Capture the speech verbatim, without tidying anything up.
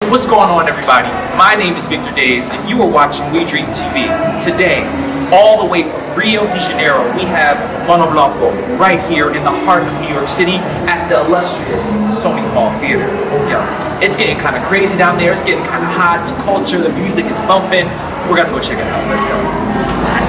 What's going on, everybody? My name is Victor Daze, and you are watching WeDreamTV. Today, all the way from Rio de Janeiro, we have Monobloco right here in the heart of New York City at the illustrious SONY Hall Theater. Yo, it's getting kind of crazy down there. It's getting kind of hot. The culture, the music is bumping. We're gonna go check it out. Let's go.